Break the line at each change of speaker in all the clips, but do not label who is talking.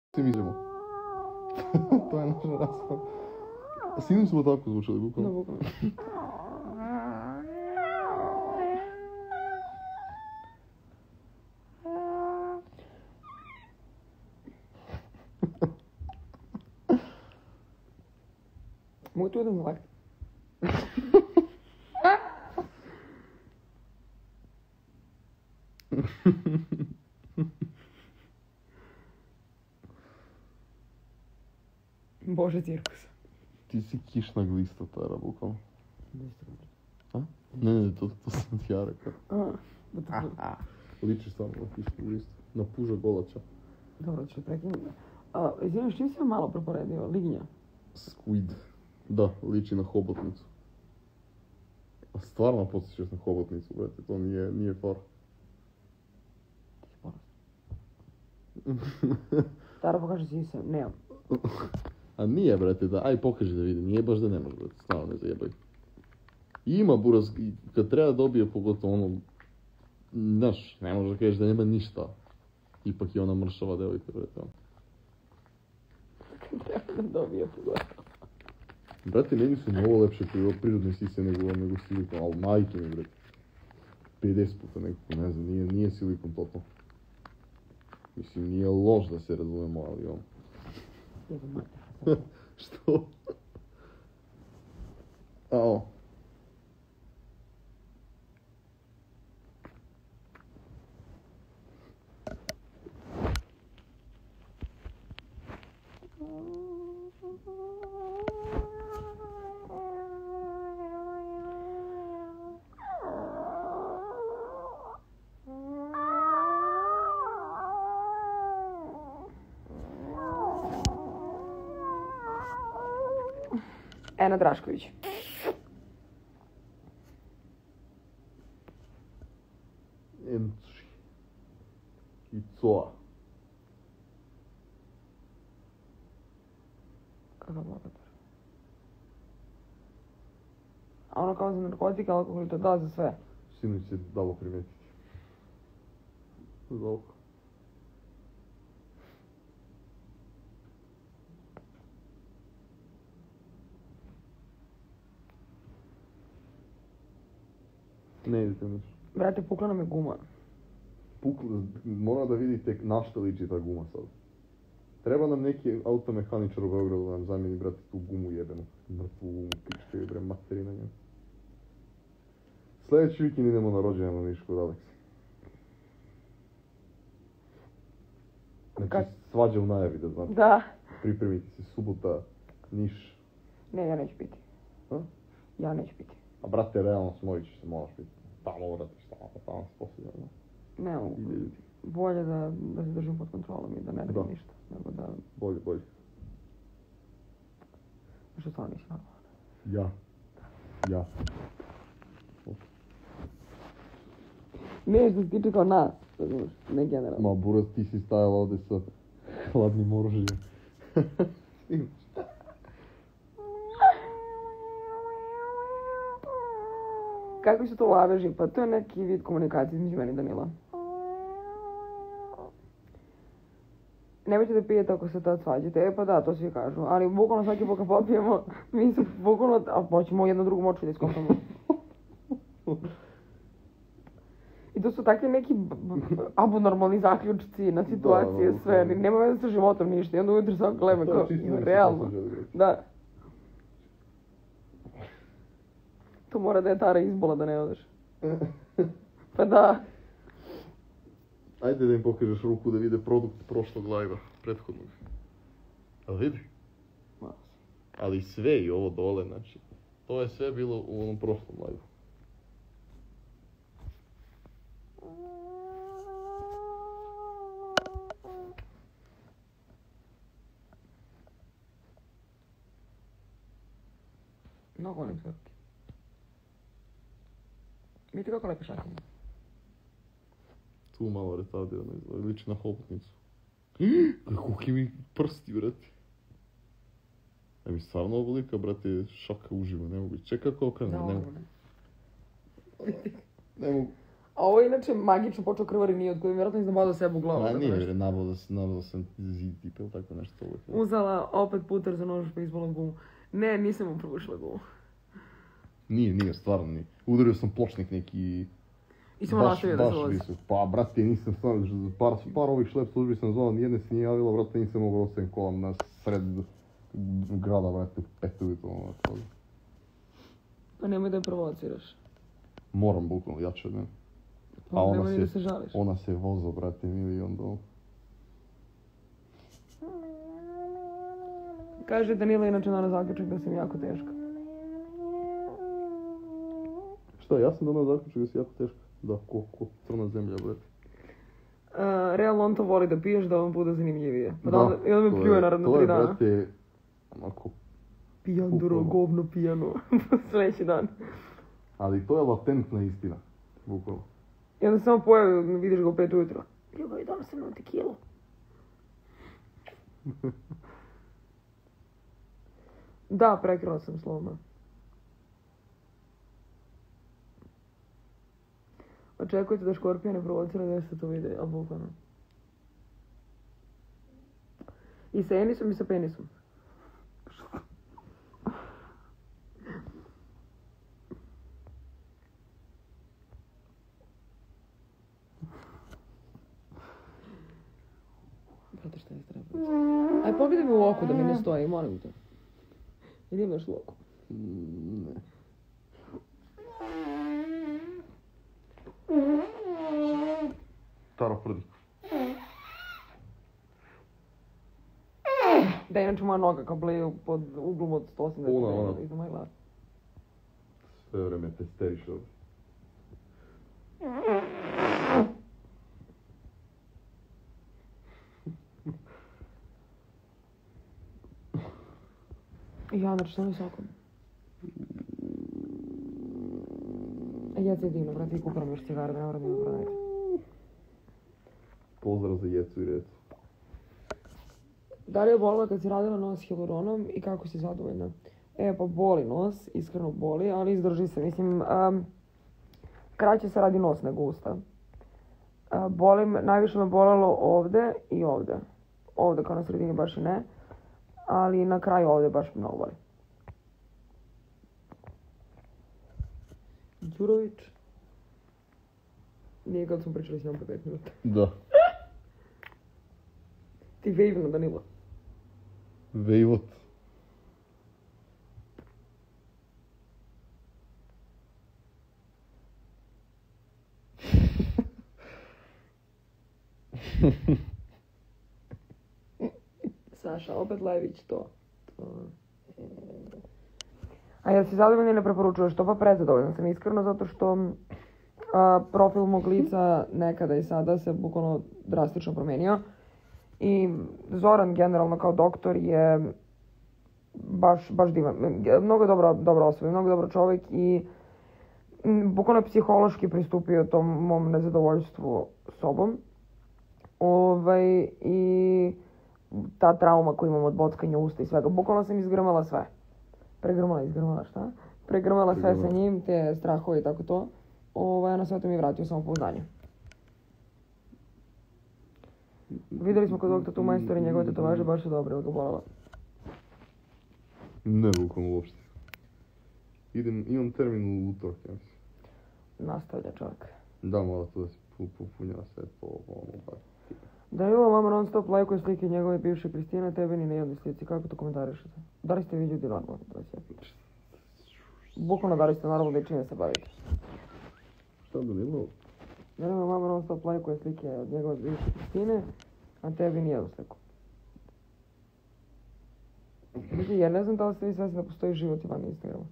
Svi mislimo. To je naša rasprava. Sinoć smo tako zvučali, bukvalno.
Da, bukvalno. Mogu tu jedan ovak? Bože, cirkus.
Ti si kišna glista, Tara, bukvalno. A? Ne, to sam ti ja rekao. Liči stvarno na kišnu glistu. Na puža golača.
Dobro, ću prekinuti. Izvini, čim si me malo preporedio? Lignja?
Squid. Da, liči na hobotnicu. A stvarno podsjećaš na hobotnicu, brate, to nije far.
Tara, pokaži si se, nemam.
A nije, brate, da, aj pokaži da vidim, nije baš da ne može, brate, stvarno ne zajebaj. Ima buraz, kad treba dobije pogotovo ono, znaš, ne može da kažeš da nema ništa. Ipak je ona mršava devojka, brate, ono.
Treba da dobije pogotovo.
Brate, meni su mnogo lepše prirodne sise nego silikon, ali majke mi, brate. 50 puta nekako, ne znam, nije silikon totalno. Mislim, nije loš da se razumemo, ali on. Što? Ao.
Ena Drašković.
Enči. I coa.
Kakav lokator. A ono kao za narkotika, alkohol, to da za sve.
Sinoć se dalo primetiti. Za oko. Ne idete nešto.
Brate, pukla nam je guma.
Mora da vidite na što liči ta guma sad. Treba nam neki automehaničar u Beogradu da nam zamijeni, brate, tu gumu jebenu. Mrtvu gumu, pičke jebre, materi na njemu. Sljedeći vikend idemo na rođenje na Niš kod Aleksa. Znači, svađa u najavi, da znate.
Da.
Pripremite se, subota, Niš.
Ne, ja neću biti.
A?
Ja neću biti.
A brate, realno Smojić se moraš biti. Tamo vratiš, tamo se posljedno.
Ne mogu. Bolje da se držim pod kontrolom i da ne radim ništa. Nego da...
Bolje.
Što stvarno nisi normalno.
Ja.
Ne, što se tiče kao nas, razumiješ, ne generalno.
Ma, buraz, ti si stajala ovdje sa hladnim oružjem.
Kako su to laveži? Pa to je neki vid komunikacije između mene i Danila. Nemojte da pijete ako se tad svađate. Pa da, to svi kažu. Ali bukvalno svaki put kad popijemo, mi se bukvalno, a hoćemo jednu drugu moču da iskompamo. I to su takvi neki abnormalni zaključci na situacije, sve. Nema veze sa životom ništa. I onda ujutro svako gleda kao, realno. Da. To mora da je Tara izbola da ne odeš. Pa da.
Ajde da im pokažeš ruku da vide produkt prošlog live-a, prethodnog. Ali vidi. Ali sve i ovo dole, znači. To je sve bilo u onom prošlom live-u.
Mnogo volim sve ruke. Vidite kako lepe šake.
Tu malo retardirano izgleda, liči na hobotnicu. Kuki mi prsti, brate. A mi stvarno ovolika, brate, šaka uživo, ne mogu. Čekaj kako okrene, ne mogu. Ne mogu.
A ovo je inače magično počeo krvari nije od koje vjerojatno iznabadao sebe u glavu.
Ma nije, jer nabadao sam zid tipa ili tako nešto.
Uzela opet puter za nož pa izbala gumu. Ne, nisam mu probušila gumu.
Nije, stvarno nije. Udario sam pločnik neki...
I sam nastavio da se vozi.
Pa, brate, nisam stvarno, par ovih šlep službi sam zvao, nijedne se nije javilo, brate, nisam mogao ostavim kolam na sred grada, brate, 5 ujutro, ono.
Pa nemoj da je provociraš.
Moram bukvalno, jače od mene.
Pa nemoj da se žališ.
Ona se vozo, brate, milion do...
Kaže Danila inače na zaključak da sam jako teška.
Šta, ja sam donao zaključak da si jako teška? Da, ko crna zemlja, brate.
Realno on to voli da piješ da vam bude zanimljivije. Pa da, i onda me pljuje naravno 3 dana.
To je, brate, onako...
Pijanduro, govno pijano. Sljedeći dan.
Ali to je latentna istina, bukvalno.
I onda samo pojavi, vidiš ga u 5 ujutro. Ljubav, dala sam nam tekilu. Da, prekrila sam sloma. Očekujete da Škorpija ne provocira da se to vide, ali bukvalno. I sa Enisom i sa penisom. Brate, šta je strepno? Aj, pogledaj mi u oko da mi ne stoji, molim te. Ili imaš u oko?
Ne. Tara prdi.
Da, inače moja noga kao bleju pod uglom od 180
Ona.
iza moje glave.
Sve vreme testeriš ovdje.
Ja, znači što visokom. Jeca je divno, brate, i kupujem još cigara da ne moram da mi prodajte.
Pozdrav za Jecu i Recu.
Da li je bolila kad si radila nos hialuronom i kako si zadovoljna? Pa boli nos, iskreno boli, ali izdrži se. Mislim, kraće se radi nos nego usta. Najviše me bolelo ovde i ovde. Ovde kao na sredini baš i ne, ali na kraju ovde baš mnogo boli. Đurović. Nije kad smo pričali s njom po 5 minuta.
Da.
Ti vejvno, Danilo.
Vejvot.
Saša, opet Lević to. A jel si zadovoljna i ne preporučuješ to? Pa prezadovoljna sam iskreno zato što profil mog lica nekada i sada se bukvalno drastično promenio. I Zoran generalno kao doktor je baš divan. Mnogo je dobra osoba, mnogo je dobar čovjek i bukvalno je psihološki pristupio tom mom nezadovoljstvu sobom. I ta trauma koju imam od bockanja usta i svega, bukvalno sam izgrmala sve. Pregrmala sve sa njim, te strahove i tako to. Na sve to mi je vratio samopouzdanje. Vidjeli smo kod ovog tatu majstora i njegove tetovaže, baš su dobre, ili ga bolela?
Ne, bukvalno uopšte. Imam termin u utorak, ja mislim.
Nastavlja čovjek.
Da, mora to da se popunjava sve po ono.
Da je ova mama non stop lajkuje slike njegove bivše Kristine, tebe ni na jednoj slici. Kako to komentarišete? Da li ste vi ljudi normalni, da se ja pičem? Bukvalno da li ste normalni da čime se bavite?
Šta da bilo?
Da li ova mama non stop lajkuje slike od njegove bivše Kristine, a tebi ni jednu sliku? Mislim, jer ne znam da li ste vi svesni da postoji život i van Instagrama.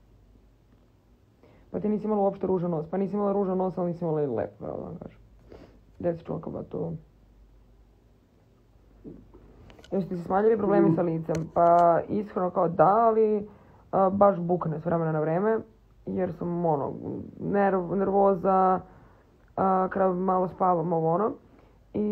Pa ti nisi imala uopšte ružan nos. Pa nisi imala ružan nos, ali nisi imala i lep, pravo da vam kažem. Gdje si čovjeka ba to? Još ste se smanjili problemi sa licem? Pa iskreno kao da, ali baš bukne s vremena na vreme. Jer sam nervoza, malo spavam ono. I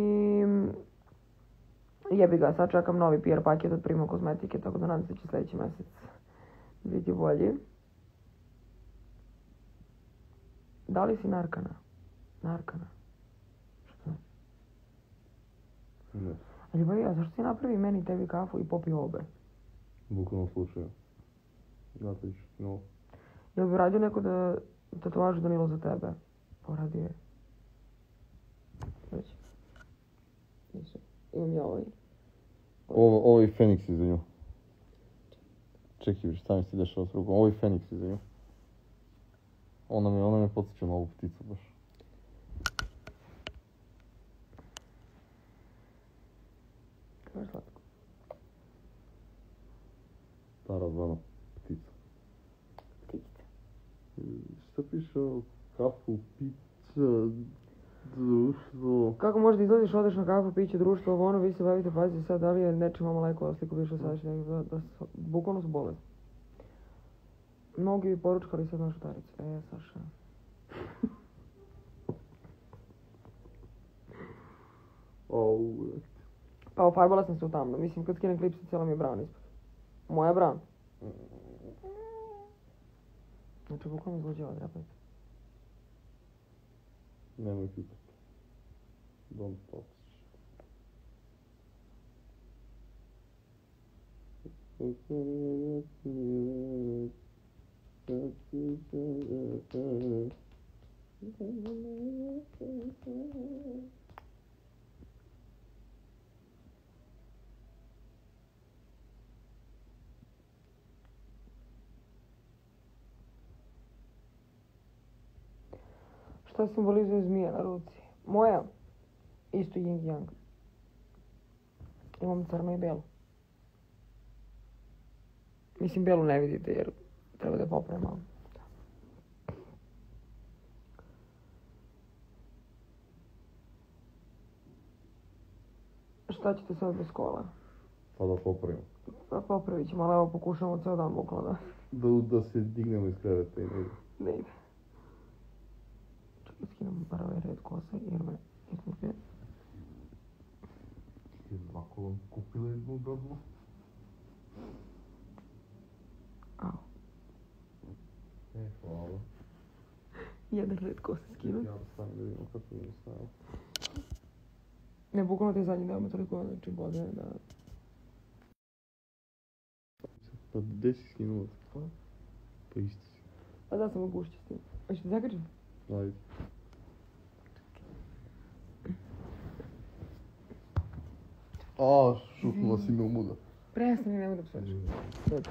jebi ga, sad čekam novi PR paket od Prima kozmetike, tako da nadam se će sljedeći mjesec biti bolji. Da li si narkana? Narkana. Što to znači?
Ne,
A ljubavi, a zašto ti napravi meni i tebi kafu i popi obe?
bukvalno slučaju. Znate ću, no.
Jel bi radio neko da tatuažu Danilo za tebe? Poradio je. Već. Nisu. Imam ja ovaj.
Ovo je Feniks iza nju. Čekaj, šta mi se dešava s rukom? Ovo je Feniks iza nju. Ona me podsjeća na ovu pticu baš.
To je slatko.
Stara zvana ptica.
Ptice.
Šta piše ovo? Kafu, pizza, društvo...
Kako možda izlaziš, odeš na kafu, piće, društvo, ovo ono, vi se bavite, pazite sad, da li je nečim mama lekova, sliku više saši, bukvalno su bolesti. Mnogi bi poručkali sad našu taricu. Saša. Pa ofarbala sam se u tamno. Mislim, kad skinem klipsa, cijela mi je brown ispod. Moja brown. Znači, bukvalno izluđava drapet.
Nemoj pitat. Don't touch.
Šta simbolizuje zmija na ruci? Moja? Isto yin yang. Imam crno i belo. Mislim, belu ne vidite jer treba da popravim malo. Šta ćete sad bez kola?
Pa da popravimo.
Pa popravit ćemo, ali evo pokušamo ceo dan bukvalno
Da se dignemo iz kreveta i ne ide.
ne ide. Čekaj, skinem bar ovaj red kose jer me izmutuje.
Ovako vam kupila jednu udobno.
Au.
Hvala.
Jedan red kose skinu.
Ja da stavim da vidimo kako mi je stavio.
Ne, bukvalno te zadnji deo me toliko znači bodne da...
Pa gdje si skinuo? Pa isto si.
A da sam u gušći s tim. Hoćete zakačim?
Ajde. A, šutnula si me u muda.
Prestani, nemoj da psuješ. Sad.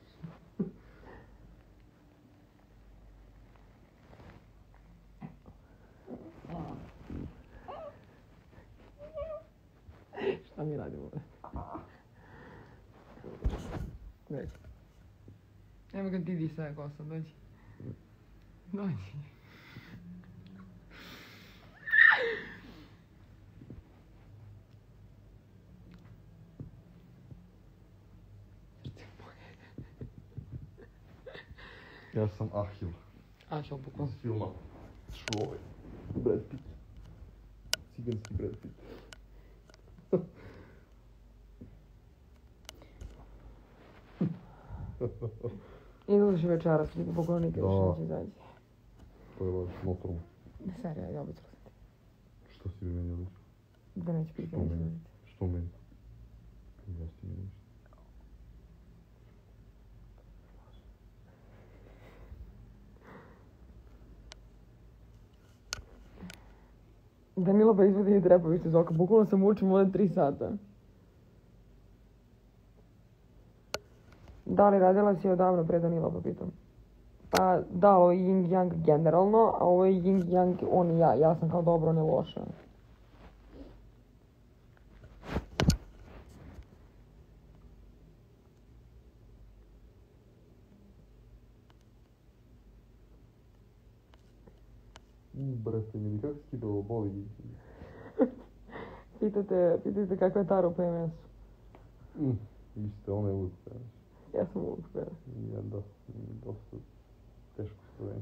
Šta mi radimo? Dođi. Evo ga ti disaje kosom, dođi. Dođi.
Ja sam Ahil.
Ahil, bukvalno.
Iz filma Čovjek. Brad Pitt. Ciganski Brad Pitt.
Izlazi večeras, ti bukvalno nikad više neće izaći.
To je baš notorno.
Ne, serija, ja obećala sam ti.
Što si mi meni obećao?
Da neće biti
Što
neće
meni?
izlaziti.
Što meni? Ja si mi ništa.
Danilo pa izvedi i Trepović iz oka, bukvalno se mučim ovdje 3 sata. Da li radila si odavno pre Danila, pa pitam. Pa da, ovo je yin yang generalno, a ovo je yin yang on i ja. Ja sam kao dobro, on je loša.
Brate, mi kako si kidalo boli?
Pitajte kakva je Taro PMS-u.
Iste, ona je uvijek PMS.
Ja sam uvijek PMS.
Ja da, dosta teško stvorenje.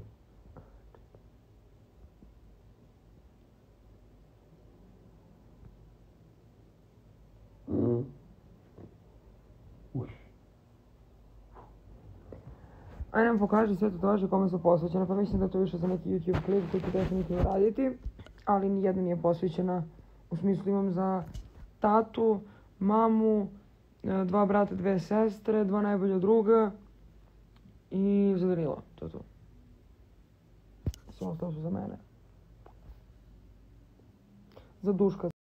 Ajde nam pokaži sve tatuaže kome su posvećene, pa mislim da to više za neki YouTube klip koji ću definitivno raditi. ali nijedna nije posvećena. U smislu imam za tatu, mamu, 2 brata, 2 sestre, 2 najbolja druga i za Danila. To je to. Sve ostalo su za mene. Za Duška